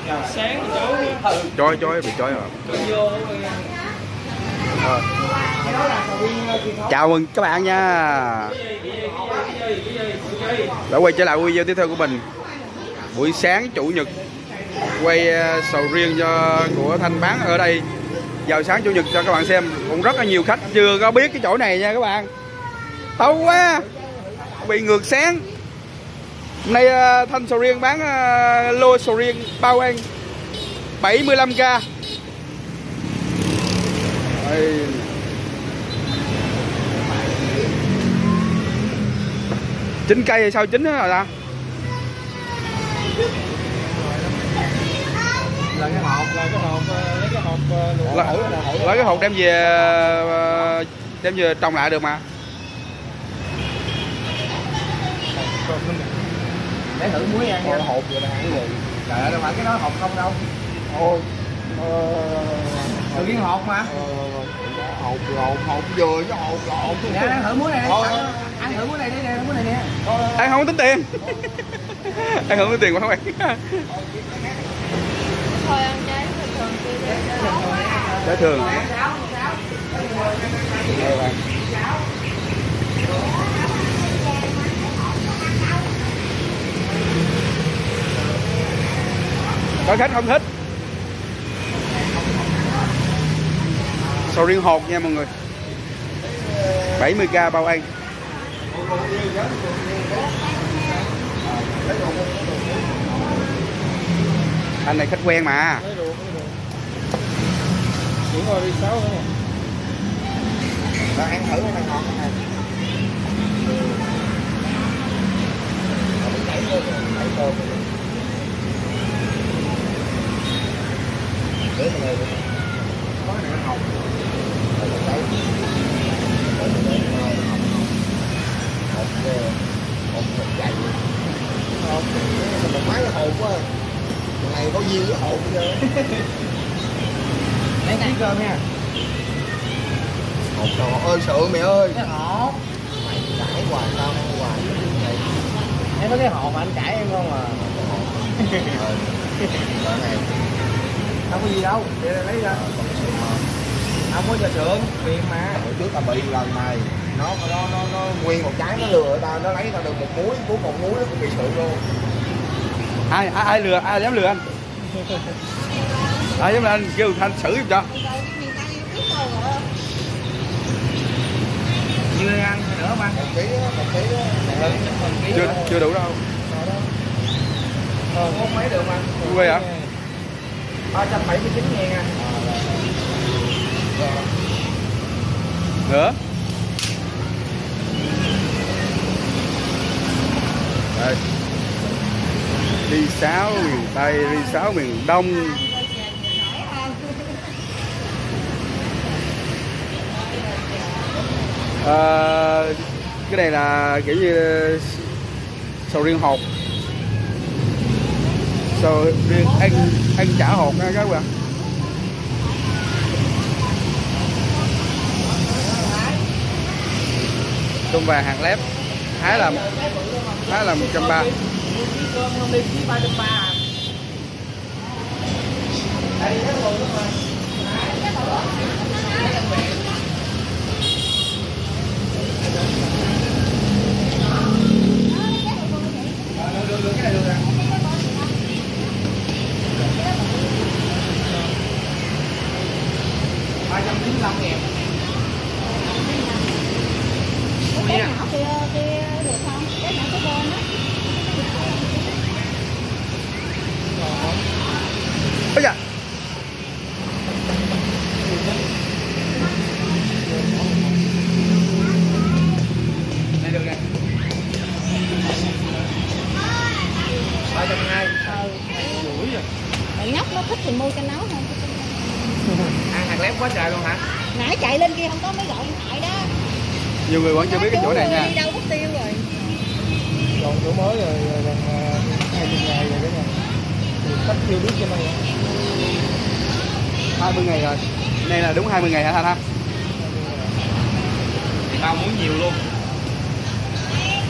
Sáng chói bị chói rồi. Chào mừng các bạn nha. Đã quay trở lại video tiếp theo của mình. Buổi sáng chủ nhật quay sầu riêng của Thanh bán ở đây vào sáng chủ nhật cho các bạn xem. Cũng rất là nhiều khách chưa có biết cái chỗ này nha các bạn. Tâu quá, bị ngược sáng. Hôm nay Thanh sầu riêng bán lô sầu riêng bao ăn 75k. Đây. Chín cây hay sao chín rồi ta? Là cái hộp lấy cái hộp đem về trồng lại được mà. để thử muối ăn nha. Hộp vậy là ăn cái gì? Trời ơi, đâu phải cái đó hộp không đâu. Thôi. Tự nhiên hộp mà. Hộp vừa chứ hộp lộn. Nè, ăn thử muối này đi. Ăn thử muối này đi nè, muối này nè. Ăn không tính tiền. Ăn không tính tiền mà không ăn. Thôi ăn trái thường kia. Trái thường. Có khách không thích. Sầu riêng hột nha mọi người. 70k bao ăn. Anh này khách quen mà. Chuyển qua đi 6 nữa. Rồi ăn thử ăn ngon này. Có cái này nó hồng. Hộp dày. Một máy hộp quá. Này có duyên với hộp bây giờ. Lấy tí cơm nha. Hộp trời ơi sợ mẹ ơi. Cái hộp. Mày cãi hoài tao ăn hoài. Em có cái hộp mà anh cãi em không à? Không có gì đâu, để lấy ra. Không có giờ sượng, tiền mà. Hồi trước tao bị lần này, nó nguyên một trái nó lừa tao, nó lấy tao được một muối, cuối một muối nó cũng bị sượng luôn. Ai lừa, ai dám lừa anh? Ai dám lừa anh kêu Thanh xử giùm cho. Chưa ăn nữa không ăn? Một ký Chưa đủ đâu. Có mấy được mà. Quay hả? 379 ngàn à. Nữa. Đây. Ri sáo miền Tây, ri sáo miền Đông. Cái này là kiểu như sầu riêng hột. Sầu riêng ăn chả hột nha các bạn. Tôm vàng hàng lép. Thái là 130. Cơm không đi chỉ 330 à. Cái nhỏ kia được không? Cái nhỏ cái bên á. Ôi dạ. Đây được nè. 320. Bạn nhóc nó thích thì mua cho nó thôi. Ăn hàng lép quá trời luôn hả? Nãy chạy lên kia không có mấy gọi điện thoại đó. Nhiều người vẫn chưa biết cái chỗ này nha. Đi đâu mất tiêu rồi. Còn chỗ mới rồi gần 20 ngày rồi đó nha. Khách chưa biết cho mày. 20 ngày rồi. Đây là đúng 20 ngày hả Thanh ha? Tao muốn nhiều luôn.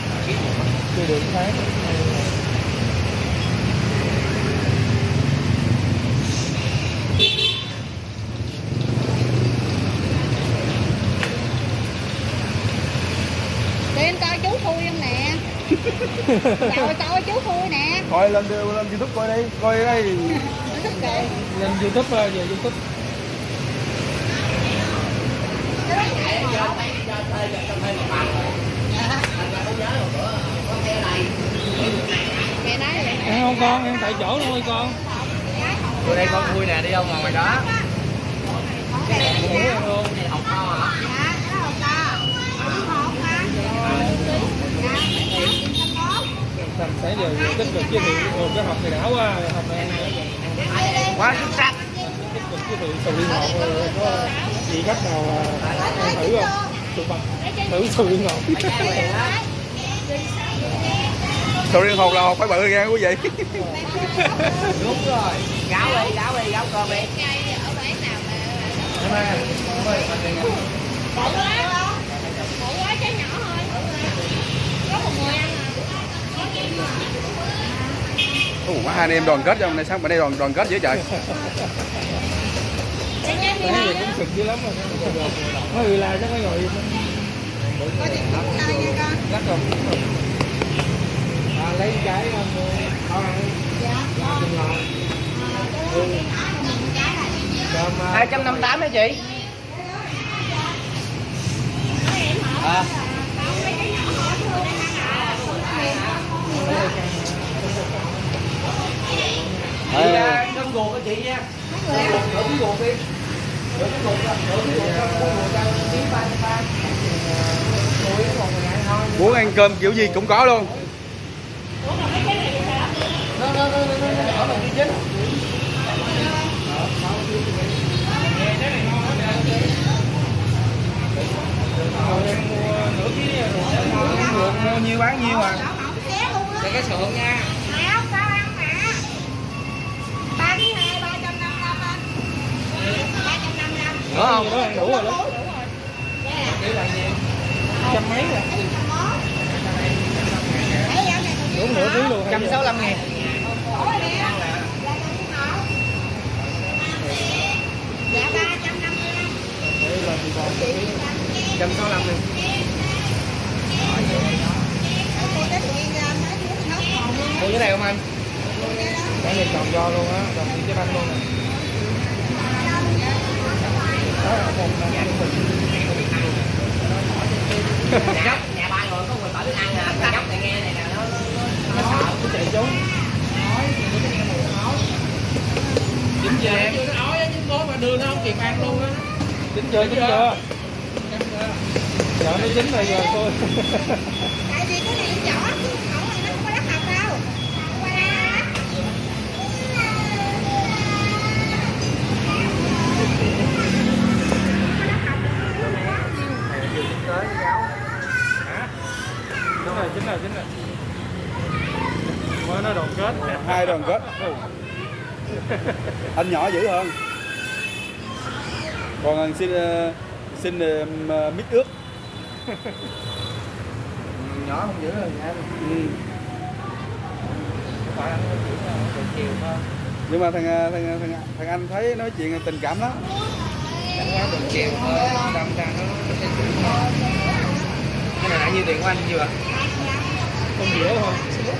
Chưa được tháng. Trời coi chú vui nè. Coi lên YouTube coi đi, coi đây. Thích kìa. Lên YouTube về YouTube. Mẹ nói vậy. Ăn không con, ăn tại chỗ thôi con. Vô đây con vui nè, đi đâu ngồi ngoài đó. Ngủ ăn luôn. Học kho hả? Dạ, cái hộp to. Hộp hả? Thành sẽ đều tích cực giới thiệu cái hộp này đã quá, hộp này Quá xuất sắc. tích cực giới thiệu sầu riêng ngọt. Có chị khách nào ăn thử không? Thử sầu riêng ngọt. Sầu riêng hột là hột phải bự nha quý vị. Đúng rồi. Gáo cơm đi. Ở bán nào mà Em ơi, bự quá trái nhỏ thôi. Có một người ăn Hai anh em đoàn kết trong này, sáng bữa nay đoàn kết dữ trời. Cái gì cũng cực dữ lắm rồi. Mấy người là chắc mấy người lắc không? Lấy trái không? dạ. 258 hả chị? Cơm guộc cho chị nha. Rửa cái guộc đi. Rửa cái guộc ra, rửa cái guộc ra, miếng 33. Muốn ăn cơm kiểu gì cũng có luôn. Nó ở phần chính. Mua nhiêu bán nhiêu à? Để cái sườn nha. Nữa không? Đó ăn đủ rồi đó. Trăm mấy rồi. Đúng nửa ký luôn. 165.000. Dạ 355. 165.000. Mua cái này không anh? Cái này tròn do luôn á, tròn như cái banh luôn nè. Dốc nhà ba người có người bảo thức ăn nè, dốc này nghe này nè nó sợ Nó chạy trốn. chính về nó nói á, chứ bố mà đưa nó không kịp ăn luôn á. Chín chưa? Giờ nó chín rồi thôi. Tại vì cái này nhỏ chứ không nó không có đất học đâu. Chính rồi. Mới nó đoàn kết. Hai đoàn kết. Anh nhỏ dữ hơn. Còn anh xin mít ướt. Nhỏ không dữ rồi nha. Phải ăn chiều thôi. Nhưng mà thằng anh thấy nói chuyện tình cảm lắm. Đánh quá tuần chiều thôi, đâm ra nó sẽ chịu thôi. Cái này là nhiêu tiền của anh chưa ạ? Không dễ không?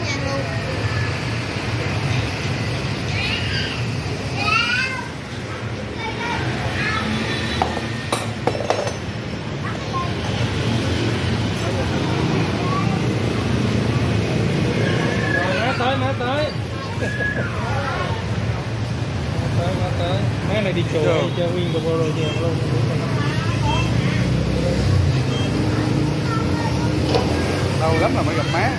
Rồi má tới. Tới. Má này đi chùa chơi nguyên bộ rồi chèo luôn. Lâu lắm là mới gặp má.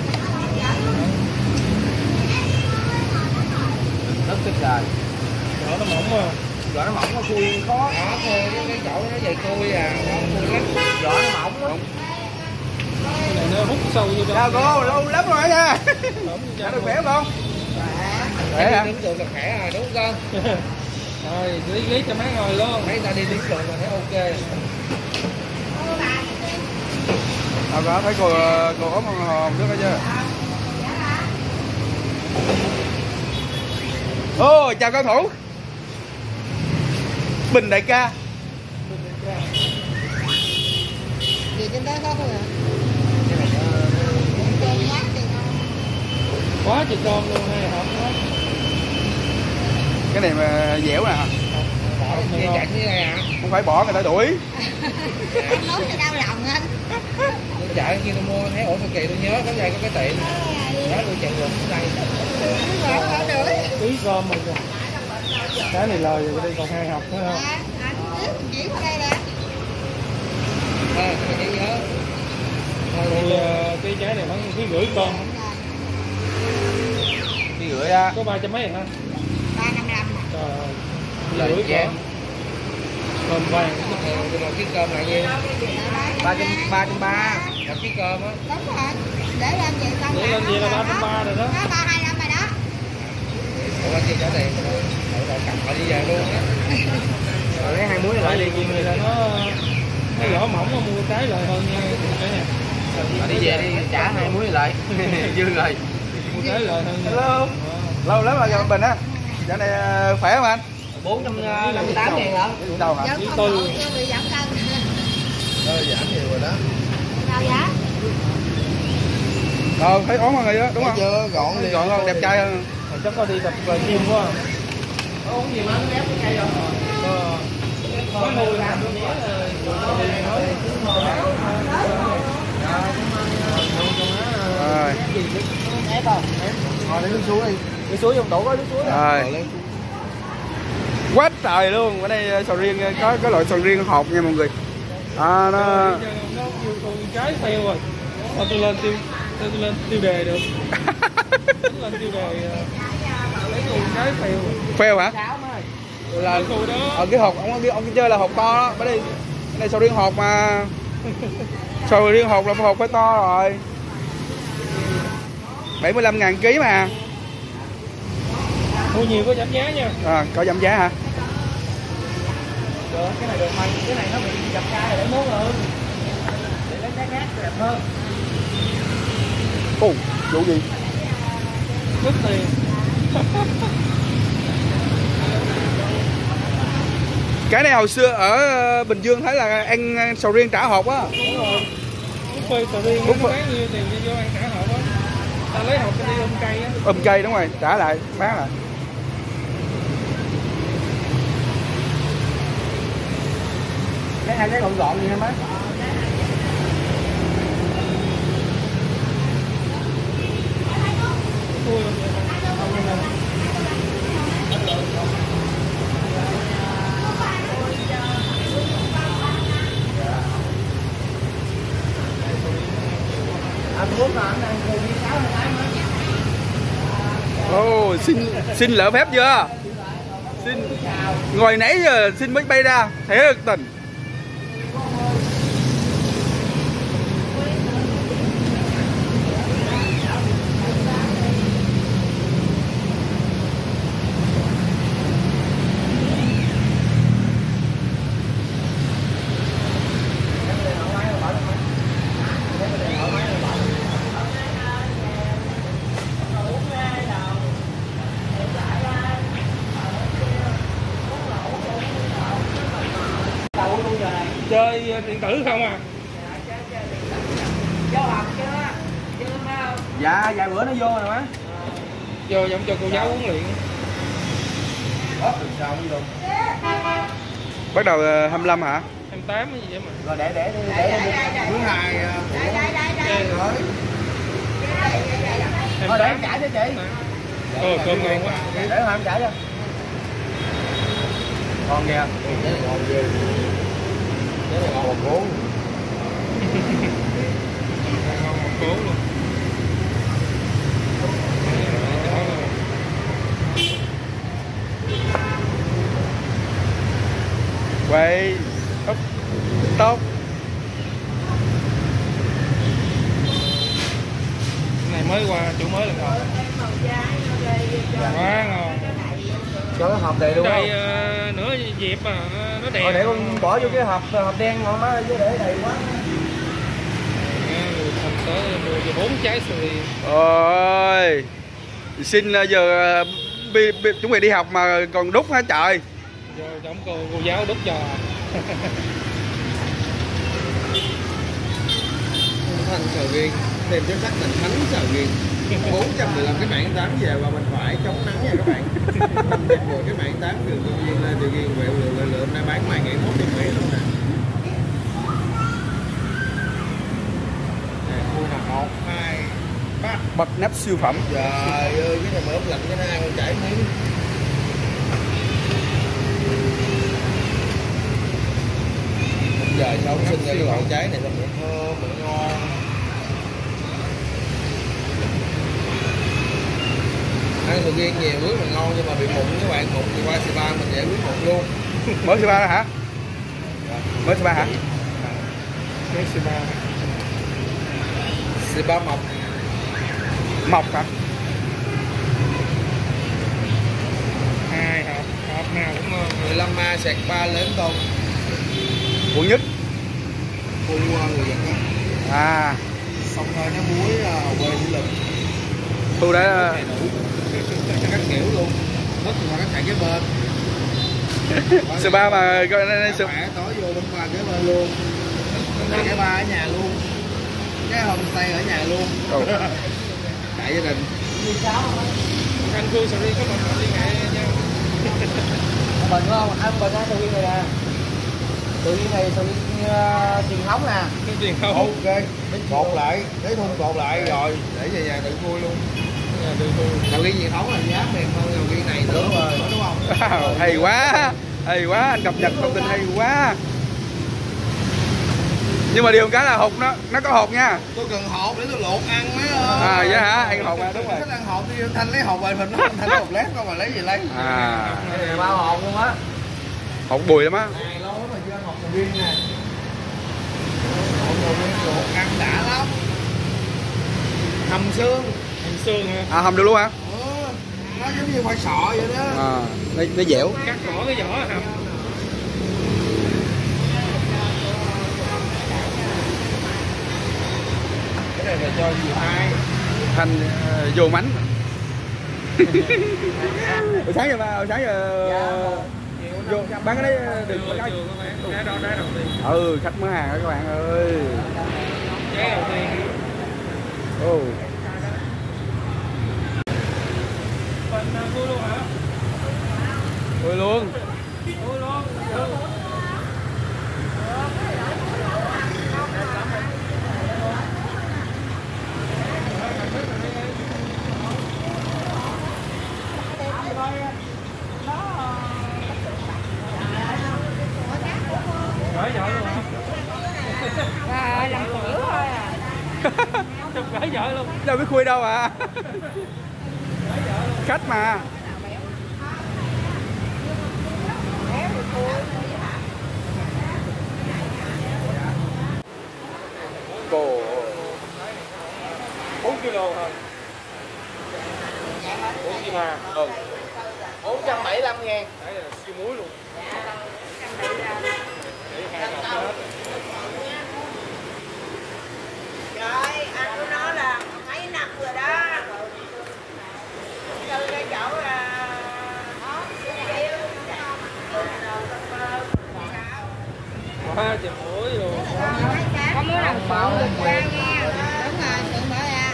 Rất thích rồi. Đó nó mỏng mà. Vỏ nó mỏng nó khui khó. Cái chỗ nó dày khui à, khui lắm. Vỏ nó mỏng lắm. Cái này nó hút sâu vô đó. Chào cô, lâu lắm rồi nha. Đã được khỏe không? Khỏe hả? Đứng trường là khỏe rồi đúng không con? Rồi, ghế cho má ngồi luôn. Mấy ta đi đứng trường là thấy ok. Có thấy cô ốm hồn trước đó chưa? Ô, chào cao thủ. Bình đại ca. Gì trên đó có thôi à? Cái này Tiền nhát tiền không? Quá trời con luôn, 2 hộp hết. Cái này mà dẻo nè. Nghe chạy như này à? Không phải bỏ người ta đuổi. Nói thì đau lòng anh. Tôi chạy khi tôi mua thấy ổ Sa Kỳ tôi nhớ có đây có cái tiệm. Đó tôi chạy ngược đây. Tí cơm mà kìa. Cái này lời rồi đây còn 2 hộp nữa không? Chỉ qua đây nè. Cái này nhớ. Thì cái trái này khoảng 1,5 kg con. Đi gửi á. Có 300 mấy hả? 355. Trời ơi. Lời Rưỡi chén. con. Cơm vàng. Tôi một ký cơm là nhiêu? 330. Một ký cơm á. Đúng rồi. Để lên vậy con. Để lên vậy là 330 rồi đó. Đó 325 rồi đó. Ủa anh chị trả tiền rồi. Rồi cầm họ đi về luôn á. Rồi lấy 2 muối Tại lại vì đi. chuyện này là nó lỗ mỏng mà mua trái lời hơn nha. Cái này. Họ đi về đi trả 2 muối lại. Dư rồi. Mua trái lời hơn nha. Hello. Lâu lắm rồi Bình á. Dạo này khỏe không anh? 458 ngàn lận. Đâu hả? Giảm Thứ không tư. nổi, chưa bị giảm cân. Giảm nhiều rồi đó. Sao giá? Thấy ổn hơn rồi đó, đúng không? Chưa gọn liền. Gọn hơn, đẹp trai hơn. Chắc có đi tập gym quá. Uống gì mà nó ép cái cây rồi. Có nuôi làm tôi nhớ Rồi. Ép không? Rồi để nước suối đi. Nước suối trong tủ có nước suối. Rồi. Quá trời luôn. Ở đây sầu riêng có cái loại sầu riêng hộp nha mọi người. Nó nó kêu con trái fail rồi. Tôi lên tiêu đề được. Lên tiêu đề lấy con trái fail rồi. fail hả? Là Cô đó. ở cái hộp ông chơi là hộp to đó. Ở đây cái này sầu riêng hộp mà. Sầu riêng hộp là hộp phải to rồi. 75.000 kg mà. Mua nhiều có giảm giá nha. Có giảm giá hả? Được, cái này được mà cái này nó bị dập chai để mốt hơn. Để lấy cái khác đẹp hơn. Ồ, vụ gì? Mất tiền. Cái này hồi xưa ở Bình Dương thấy là ăn sầu riêng trả hộp á. Đúng rồi. Bút phê sầu riêng nó bán nhiêu tiền cho vô ăn trả hộp á. Ta lấy hộp cái đi ôm cây á. Ôm cây đúng rồi, trả lại, bán lại. Cái hai cái gọn gọn gì hả má? Thui không vậy? Ồ, xin lỡ phép chưa? Xin ngồi nãy giờ xin mới bay ra, thế thực tình. Chơi điện tử không à? Vô học chưa? Chưa không? Dạ, vài bữa nó vô rồi má. Vô giống cho cô giáo huấn luyện. Bắt đầu 25 hả? 28 cái gì vậy mà. Rồi để Thứ hai Đây. thôi để em trả cho chị. Cơm ngon quá. Để em trả cho. Ngon nha. Ngon ghê. Cái này ngon cố. Ngon một cố luôn. Quay úp tóc. Này mới qua chủ mới lần đầu. Quá ngon. Cho cái hộp đầy luôn Đây không? nửa dịp mà nó đẹp. Thôi để con bỏ vô cái hộp đen ngon má chứ để đầy quá. Thành tới mua cho 4 trái sầu riêng. Ôi, xin giờ chuẩn bị đi học mà còn đút hả trời. Vô giống cô giáo đút cho. Thành sầu riêng. thêm cho sách Thành Thánh sầu riêng 415 cái mảng 8 về và bên phải chống nắng nha các bạn. 510 cái mảng 8 đường Tân Duyên lên Điều Duyên Quẹo Lượm nay bán ngoài ngày 1 Mỹ luôn nè. Khu nào 1 2 3 Bật nắp siêu phẩm. trời ơi cái này mà ướp lạnh cái này con chảy miếng. Giờ sống sinh ra cái loại trái này nó thơm mà ngon. Ăn sầu riêng nhiều rất là ngon nhưng mà bị mụn các bạn, mụn thì qua spa mình giải quyết mụn luôn. Mới spa hả? Mới spa hả? Cái spa. Spa mọc. Mọc hả? Hai hộp, hộp nào cũng ngon. 15 ma sạc 3 lớn con. Quận Nhất. Khu người Việt á. À. Xong rồi nó muối quê du lịch. Thu đã Các kiểu luôn. Mất qua các thằng kế bên. spa mà coi đây Khỏe tối vô bên qua kế bên luôn. Cái ba ở nhà luôn. Cái homestay ở nhà luôn. Đại gia đình. Anh Cương sầu riêng có mình liên hệ nhau. Mình không? Anh mình á, sầu riêng này nè. Sầu riêng này sầu riêng truyền thống nè. Cái truyền không. Ok. Cột lại, lấy thun cột lại rồi để về nhà tự khui luôn. Sầu riêng truyền thống là giá mềm hơn sầu riêng này nữa rồi, đúng không? Wow, hay quá, anh cập nhật thông tin hay quá. Nhưng mà điều một cái là hột nó có hột nha. Tôi cần hột để tôi luộc ăn mấy ơi. À vậy hả? Ăn hột à, đúng rồi. Thích ăn hột đi Thanh lấy hột về mình nó Thanh lấy hột lát coi mà lấy gì lấy. À. Cái này bao hộp luôn á. Hột bùi lắm á. Này lâu lắm mà chưa ăn hột sầu riêng nè. Hột sầu riêng luộc ăn đã lắm. Hầm xương. Hầm xương hả? À hầm được luôn hả? Nó giống như khoai sọ vậy đó. À, nó dẻo. Cắt bỏ cái vỏ hầm. Cái này là cho gì hai. Thành vô mánh. Hồi sáng giờ vô bán cái đấy đừng có cái. Trái đó trái đầu tiên. Ừ, khách mở hàng đó các bạn ơi. Trái đầu tiên. Ồ. Phần vui luôn hả? Vui luôn. Vui luôn. Gửi vợ luôn hả? Rồi, làm tiểu thôi à. Chụp gửi vợ luôn. Đâu biết khui đâu à. Khách mà. Cô 4 kg thôi. 4 kg mà. ừ. 475.000. Đấy là siêu muối luôn. Trời, anh của nó là mấy năm rồi đó. Từ cái chỗ là Quá trời muối luôn. có muốn làm phụ được ra nha. Đúng rồi, đừng bỏ ra.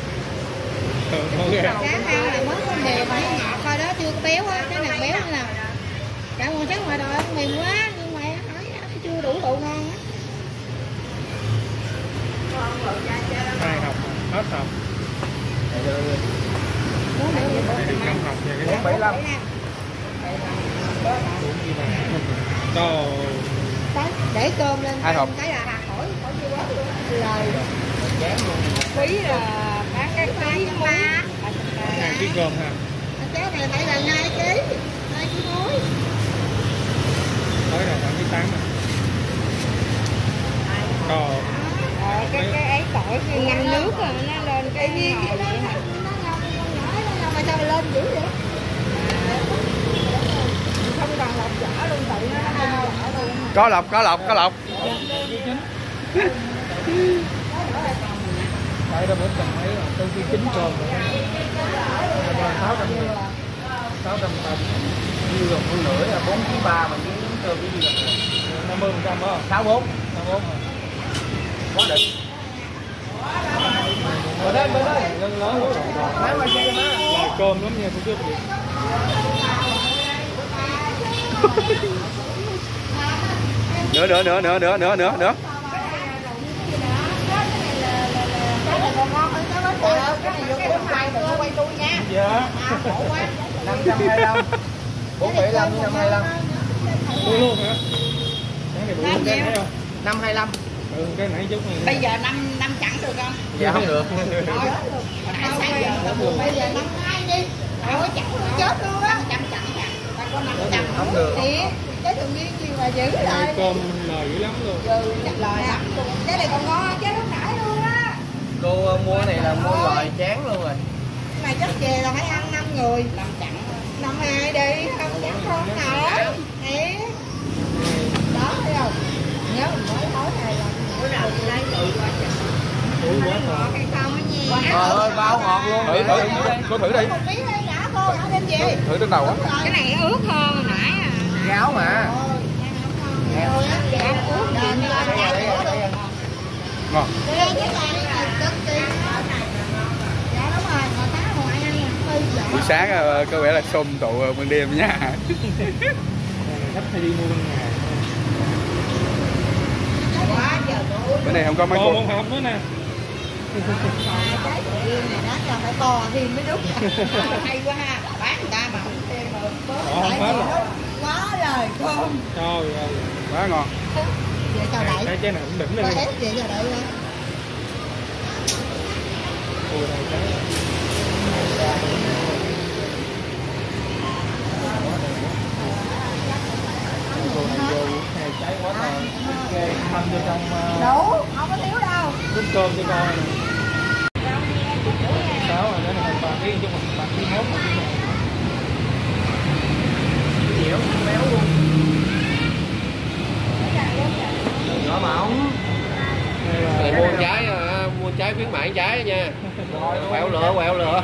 Ok. Sáng ăn là món con đều mà nó ngọt coi đó chưa có béo á, cái nào béo nữa nào. Cả con sáng ngoài đời ăn mềm quá nhưng mà nói chưa đủ độ ngon á. 2 hộp, hết hộp. Được 5 hộp nha cái 475. to. Để cơm lên 2 hộp. cái là khỏi chưa quá lời. Phí là bán cái phí ba. 2 kg cơm ha. Cái này phải là 2 kg, 2 kg muối. Tới rồi khoảng 8 rồi. To. Cái ấy tỏi khi ngâm nước rồi nó lên cái gì vậy hả? Nó mà sao mà lên dữ vậy? Không còn lọc vỏ luôn, tự nó lên vỏ luôn. Có lọc. Tại đâu bữa cần mấy là tôi khi 9 cơm rồi. 600 tầm. Nhiêu rồi, phân nửa là 4 kg 3 mà cái cơm cái gì là 50% đó. 64. 64. Quá đỉnh. Ở đây bên đây. Lớn lớn rồi. Má ngoài xe má. Là cơm lắm nha cô chú chị. Nữa. Cái này vô cái bánh mai đừng có quay tôi nha. Dạ. Khổ quá. 525. 475 với 525. Mua luôn hả? Cái này bự hơn cái nãy không? 525. Ừ, cái nãy chút này. Bây giờ năm chẳng được không? Dạ không được. Bây giờ 52 đi. Rồi chẳng được chết luôn á. 100 chẳng à. Ta có 500 Không được. Thì cái tự nhiên gì mà giữ lại. Cơm lời dữ lắm luôn. Lời lắm. Cái này còn ngon chứ lúc nãy luôn á. Cô mua này là mua loại chán luôn rồi. Cái này chắc về là phải ăn 5 người. 5 chẳng. 52 đi, không chẳng không nổi. Nè. Đó thấy không? Nhớ mình mới nói này là bữa nào tôi lấy tự quá trời. Ủa, quá Ngọt hay không á nha. Trời ơi, bao ngọt luôn. Cô thử đi. Một miếng đây đã cô đã đem về. Thử trên đầu á. Cái này ướt hơn hồi nãy à. Gáo mà. Ngon. Buổi sáng có vẻ là xôm tụ ban đêm nha. Khách hay đi mua bên ngoài. Bữa này không có mấy Còn cô. một hộp nữa nè. Trái tự nhiên này đó cho phải to thêm mới đúng. Hay quá ha. Bán người ta mà không thêm mà bớt. Tại vì nó quá lời con. Trời ơi. Quá ngon. Vậy cho đẩy. Cái trái này cũng đỉnh lên. Rồi ép vậy cho đẩy lên. Ôi này cái. Cô này vô hai trái quá to. Ok, thăm vô trong Đủ, không có thiếu đâu. cúp cơm cho con. 6 rồi đó là 3 kg chứ không 3 kg mốt 1 kg. Dẻo béo luôn. Nhỏ mỏng. Này Mua trái khuyến mãi trái nha. Quẹo lựa.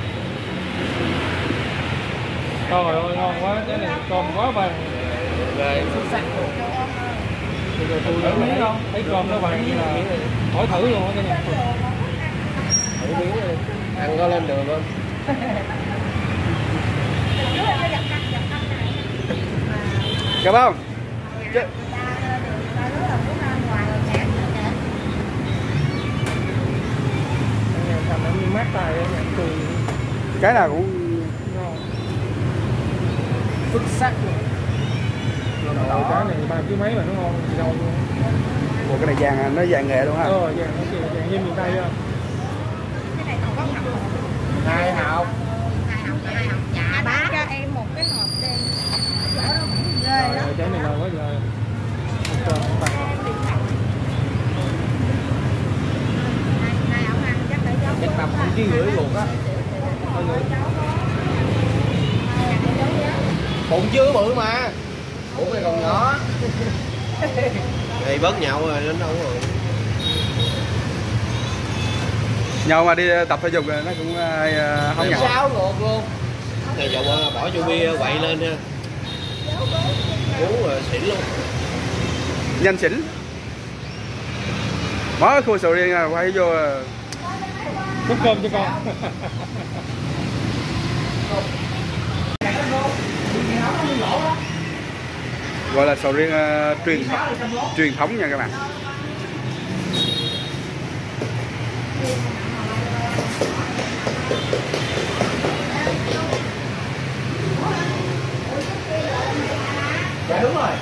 Trời ơi ngon quá, cái này cơm quá vàng. Rồi xuất sắc luôn. Bây giờ tôi thử miếng không? Thấy cơm nó vàng như là hỏi thử luôn á cái này. Thử miếng đi. Ăn có lên đường không? Cảm ơn. Thành nó như mát tay á, nhạc cười Cái nào cũng ngon. Xuất sắc luôn. Cái này 3 kg mấy mà nó ngon gì đâu luôn. Ủa, cái này vàng nó vàng nghệ luôn ha. Vàng nó kìa, vàng như miền Tây không? Cái này còn có hộp. 2 hộp. 2 hộp chả bán cho em một cái hộp đi. Ghê đó. Trái này ngon quá giờ. Cơm cũng vàng. Này ông ăn chắc để cho Chắc tầm 1,5 kg luộc á. Bụng chưa bự mà. Bụng này còn nhỏ. Thì bớt nhậu rồi đến đâu rồi. Nhậu mà đi tập thể dục nó cũng không nhậu. 6 luộc luôn. Này dầu bỏ cho bia quậy lên nha. Uống rồi xỉn luôn. Nhanh xỉn. Mở khu sầu riêng quay vô. Cúp cơm cho con. Gọi là sầu riêng truyền thống nha các bạn. Dạ đúng rồi.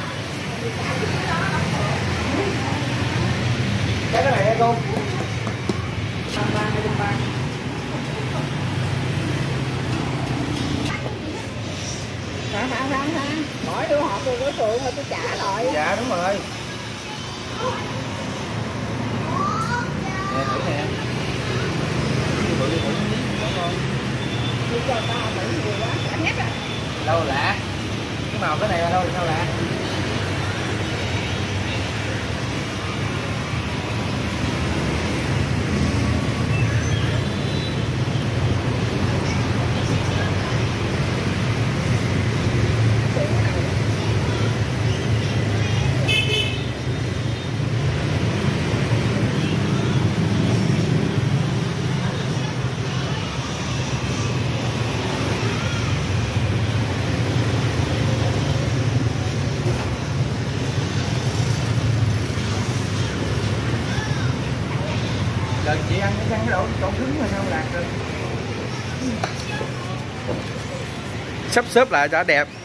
Cái này hay không? Hỏi đưa hộp rồi đối tượng rồi tôi trả lại. Dạ đúng rồi. Nè thử nè. Đâu lạ. Cái màu cái này là đâu sao lạ. Đợt chị ăn cái đổ chỗ cứng mà sao lạc rồi. Sắp xếp lại đã đẹp.